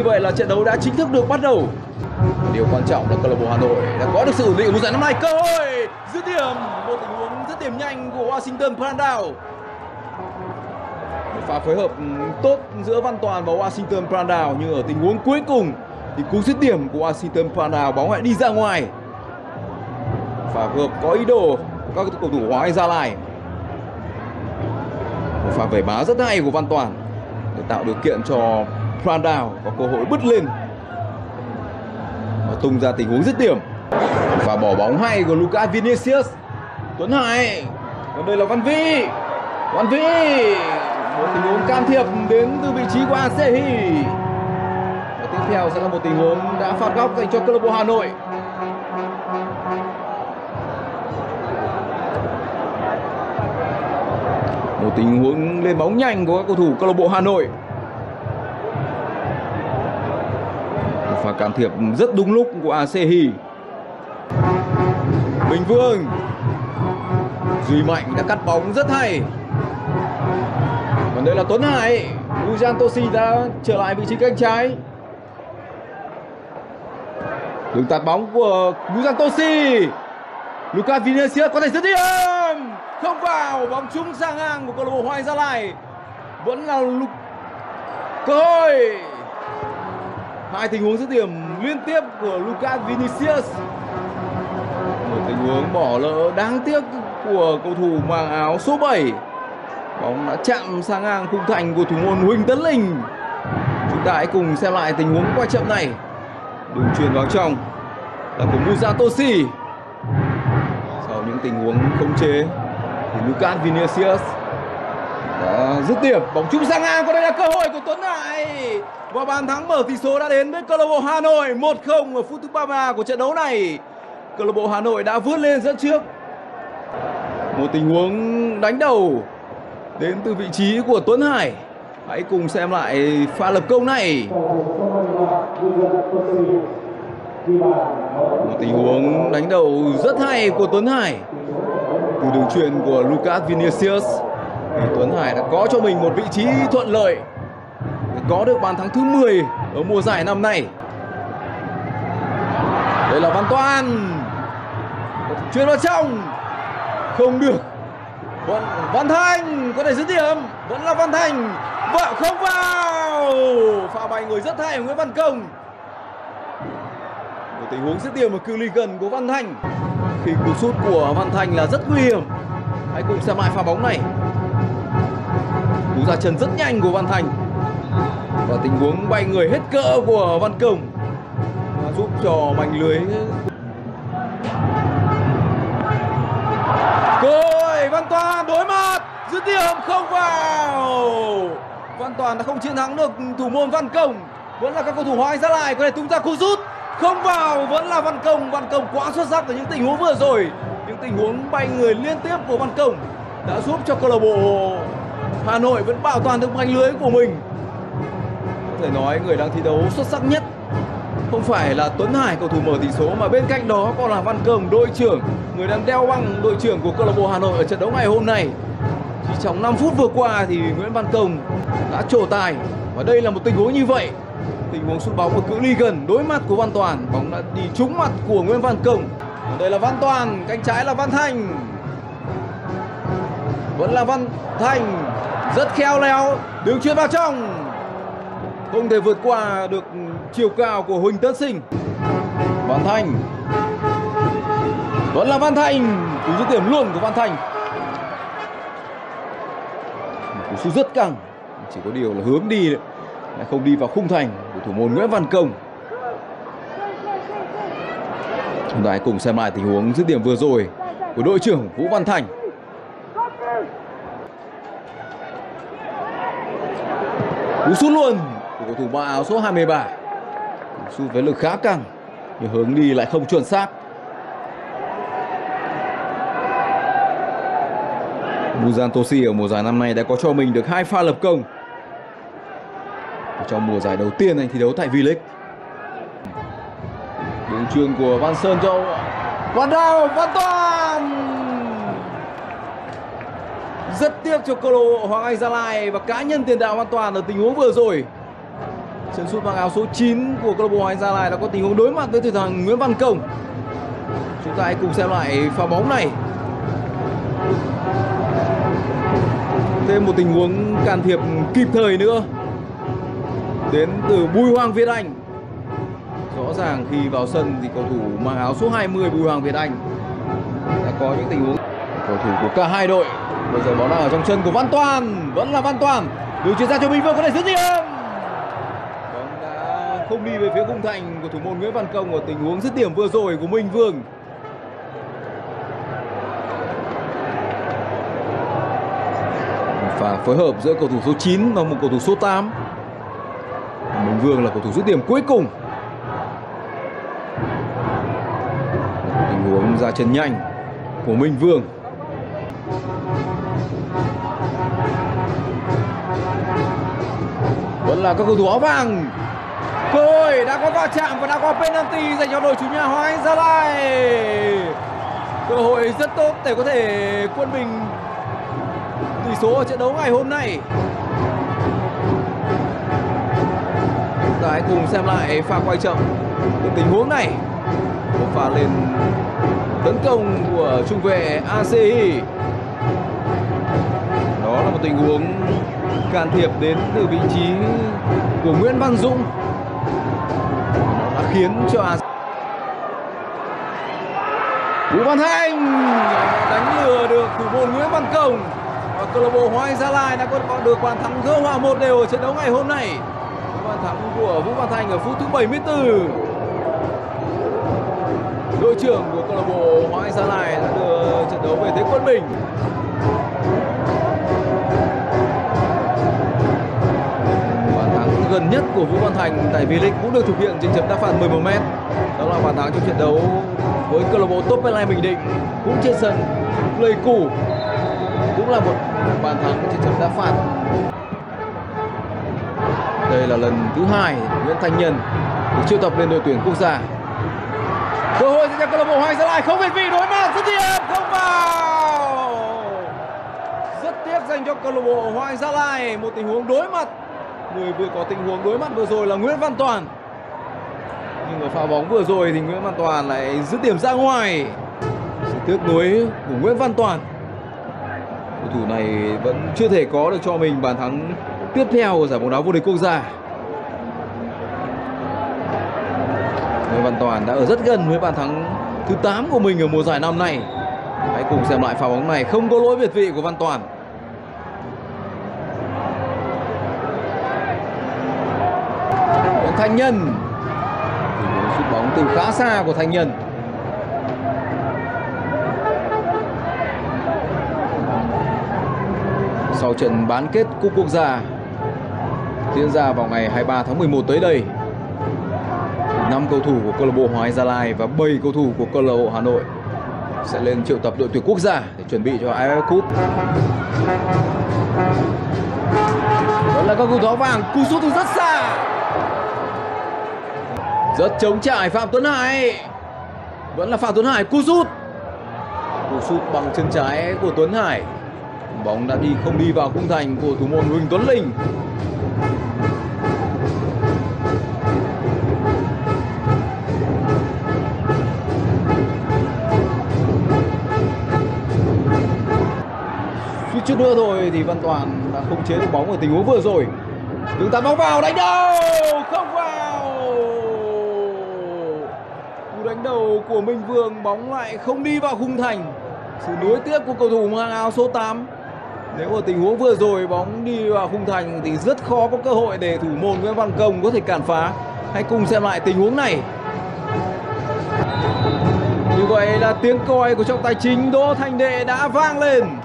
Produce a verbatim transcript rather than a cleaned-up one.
như vậy là trận đấu đã chính thức được bắt đầu. Điều quan trọng là câu lạc bộ Hà Nội đã có được sự ổn định của mùa giải năm nay. Cơ hội dứt điểm, một tình huống dứt điểm nhanh của Washington Brandao. Một pha phối hợp tốt giữa Văn Toàn và Washington Brandao, nhưng ở tình huống cuối cùng thì cú dứt điểm của Washington Brandao bóng lại đi ra ngoài. Pha phối hợp có ý đồ các cầu thủ Hoàng Anh Gia Lai. Một pha vẩy má rất hay của Văn Toàn để tạo điều kiện cho Brandao có cơ hội bứt lên và tung ra tình huống dứt điểm. Và bỏ bóng hay của Lucas Vinicius. Tuấn Hải, còn đây là Văn Vĩ. Văn Vĩ, một tình huống can thiệp đến từ vị trí của Asehi. Và tiếp theo sẽ là một tình huống đã phạt góc dành cho câu lạc bộ Hà Nội. Một tình huống lên bóng nhanh của các cầu thủ câu lạc bộ Hà Nội. Một pha can thiệp rất đúng lúc của Asehi. Bình Vương, Duy Mạnh đã cắt bóng rất hay. Còn đây là Tuấn Hải. Lujan Toshi đã trở lại vị trí cánh trái. Đường tạt bóng của Lujan Toshi. Lucas Vinicius có thể dứt điểm, không vào, bóng trúng sang ngang của câu lạc bộ Hoàng Anh Gia Lai. Vẫn là Lu... cơ hội. Hai tình huống dứt điểm liên tiếp của Lucas Vinicius. Một tình huống bỏ lỡ đáng tiếc của cầu thủ mang áo số bảy. Bóng đã chạm sang ngang khung thành của thủ môn Huỳnh Tấn Linh. Chúng ta hãy cùng xem lại tình huống quay chậm này. Đường chuyền vào trong là của Lujan Toshi. Sau những tình huống khống chế thì Lucas Vinicius đã dứt điểm, bóng trúng sang ngang. Còn đây là cơ hội của Tuấn Hải và bàn thắng mở tỷ số đã đến với câu lạc bộ Hà Nội. Một không ở phút thứ ba mươi ba của trận đấu này. Câu lạc bộ Hà Nội đã vươn lên dẫn trước. Một tình huống đánh đầu đến từ vị trí của Tuấn Hải. Hãy cùng xem lại pha lập công này. Một tình huống đánh đầu rất hay của Tuấn Hải từ đường chuyền của Lucas Vinicius. Thì Tuấn Hải đã có cho mình một vị trí thuận lợi để có được bàn thắng thứ mười ở mùa giải năm nay. Đây là Văn Toàn, chuyền vào trong, không được. Văn, Văn Thành có thể dứt điểm, vẫn là Văn Thành, vợ không vào. Pha bay người rất hay của Nguyễn Văn Công. Một tình huống dứt điểm ở cự ly gần của Văn Thành. Khi cú sút của Văn Thành là rất nguy hiểm. Hãy cùng xem lại pha bóng này. Cú ra chân rất nhanh của Văn Thành và tình huống bay người hết cỡ của Văn Công giúp cho mảnh lưới. Cơ hội Văn Toàn đối mặt, dứt điểm không vào. Văn Toàn đã không chiến thắng được thủ môn Văn Công. Vẫn là các cầu thủ Hoàng Anh Gia Lai có thể tung ra cú sút, không vào. Vẫn là Văn Công. Văn Công quá xuất sắc ở những tình huống vừa rồi. Những tình huống bay người liên tiếp của Văn Công đã giúp cho câu lạc bộ Hà Nội vẫn bảo toàn được mảnh lưới của mình. Có thể nói người đang thi đấu xuất sắc nhất không phải là Tuấn Hải, cầu thủ mở tỷ số, mà bên cạnh đó còn là Văn Công, đội trưởng, người đang đeo băng đội trưởng của câu lạc bộ Hà Nội ở trận đấu ngày hôm nay. Chỉ trong năm phút vừa qua thì Nguyễn Văn Công đã trổ tài, và đây là một tình huống như vậy. Tình huống sút bóng ở cự ly gần đối mặt của Văn Toàn, bóng đã đi trúng mặt của Nguyễn Văn Công. Ở đây là Văn Toàn, cánh trái là Văn Thành. Vẫn là Văn Thành, rất khéo léo, đường chuyền vào trong, không thể vượt qua được chiều cao của Huỳnh Tấn Sinh. Văn Thành, vẫn là Văn Thành, cú dứt điểm luôn của Văn Thành. Một cú sút rất căng, chỉ có điều là hướng đi lại không đi vào khung thành của thủ môn Nguyễn Văn Công. Chúng ta hãy cùng xem lại tình huống dứt điểm vừa rồi của đội trưởng Vũ Văn Thành. Cú sút luôn của cầu thủ mặc áo số hai mươi ba. Cú sút với lực khá căng nhưng hướng đi lại không chuẩn xác. Lujan Toshi ở mùa giải năm nay đã có cho mình được hai pha lập công trong mùa giải đầu tiên anh thi đấu tại V-League. Đường chuyền của Văn Sơn cho Văn Đào, Văn Toàn. Rất tiếc cho câu lạc bộ Hoàng Anh Gia Lai và cá nhân tiền đạo Văn Toàn ở tình huống vừa rồi. Chân sút mang áo số chín của câu lạc bộ Hoàng Anh Gia Lai đã có tình huống đối mặt với thủ thành Nguyễn Văn Công. Chúng ta hãy cùng xem lại pha bóng này. Thêm một tình huống can thiệp kịp thời nữa đến từ Bùi Hoàng Việt Anh. Rõ ràng khi vào sân thì cầu thủ mang áo số hai mươi Bùi Hoàng Việt Anh đã có những tình huống. Cầu thủ của cả hai đội. Bây giờ bóng đang ở trong chân của Văn Toàn, vẫn là Văn Toàn. Đường chuyền ra cho Minh Vương có thể dứt điểm. Bóng đã không đi về phía khung thành của thủ môn Nguyễn Văn Công ở tình huống dứt điểm vừa rồi của Minh Vương. Và phối hợp giữa cầu thủ số chín và một cầu thủ số tám. Minh Vương là cầu thủ dứt điểm cuối cùng. Tình huống ra chân nhanh của Minh Vương. Vẫn là các cầu thủ áo vàng. Cơ hội đã có va chạm và đã có penalty dành cho đội chủ nhà Hoàng Anh Gia Lai. Cơ hội rất tốt để có thể quân bình tỷ số ở trận đấu ngày hôm nay. Chúng ta hãy cùng xem lại pha quay chậm từ tình huống này. Một pha lên tấn công của trung vệ a xê i. Đó là một tình huống can thiệp đến từ vị trí của Nguyễn Văn Dũng. Nó đã khiến cho a xê i Vũ Văn Thanh đánh lừa được thủ môn Nguyễn Văn Công. Và câu lạc bộ Hoàng Anh Gia Lai đã có được bàn thắng gỡ hòa một đều ở trận đấu ngày hôm nay. Bàn thắng của Vũ Văn Thanh ở phút thứ bảy mươi tư. Đội trưởng của câu lạc bộ Hoàng Anh Gia Lai đã đưa trận đấu về thế quân bình. Bàn thắng gần nhất của Vũ Văn Thành tại V-League cũng được thực hiện trên chấm đá phạt mười một mét. Đó là bàn thắng trong trận đấu với câu lạc bộ Top Airline Bình Định, cũng trên sân Pleiku. Cũng là một bàn thắng trên chấm đá phạt. Đây là lần thứ hai Nguyễn Thanh Nhân được triệu tập lên đội tuyển quốc gia. Cơ hội dành cho câu lạc bộ Hoàng Anh Gia Lai, không việt vị đối mặt, dứt điểm không vào. Rất tiếc dành cho câu lạc bộ Hoàng Anh Gia Lai, một tình huống đối mặt. Người vừa có tình huống đối mặt vừa rồi là Nguyễn Văn Toàn. Nhưng ở pha bóng vừa rồi thì Nguyễn Văn Toàn lại dứt điểm ra ngoài. Sự tiếc nuối của Nguyễn Văn Toàn. Cầu thủ này vẫn chưa thể có được cho mình bàn thắng tiếp theo ở giải bóng đá vô địch quốc gia. Nguyễn Văn Toàn đã ở rất gần với bàn thắng thứ tám của mình ở mùa giải năm nay. Hãy cùng xem lại pha bóng này, không có lỗi việt vị của Văn Toàn. Nguyễn Thanh Nhân, sút bóng từ khá xa của Thanh Nhân. Sau trận bán kết Cúp Quốc gia diễn ra vào ngày hai mươi ba tháng mười một tới đây, năm cầu thủ của câu lạc bộ Hoàng Anh Gia Lai và bảy cầu thủ của câu lạc bộ Hà Nội sẽ lên triệu tập đội tuyển quốc gia để chuẩn bị cho a ép ép Cup. Đó là các cầu thủ áo vàng, cú sút từ rất xa, rất chống trải Phạm Tuấn Hải. Vẫn là Phạm Tuấn Hải, cú sút, cú sút bằng chân trái của Tuấn Hải. Bóng đã đi không đi vào khung thành của thủ môn Huỳnh Tuấn Linh. Suýt chút nữa thôi thì Văn Toàn đã khống chế được bóng ở tình huống vừa rồi. Đường tạt bóng vào, đánh đầu không vào. Cú đánh đầu của Minh Vương, bóng lại không đi vào khung thành. Sự nuối tiếc của cầu thủ mang áo số tám. Nếu ở tình huống vừa rồi bóng đi vào khung thành thì rất khó có cơ hội để thủ môn Nguyễn Văn Công có thể cản phá. Hãy cùng xem lại tình huống này. Như vậy là tiếng còi của trọng tài chính Đỗ Thành Đệ đã vang lên.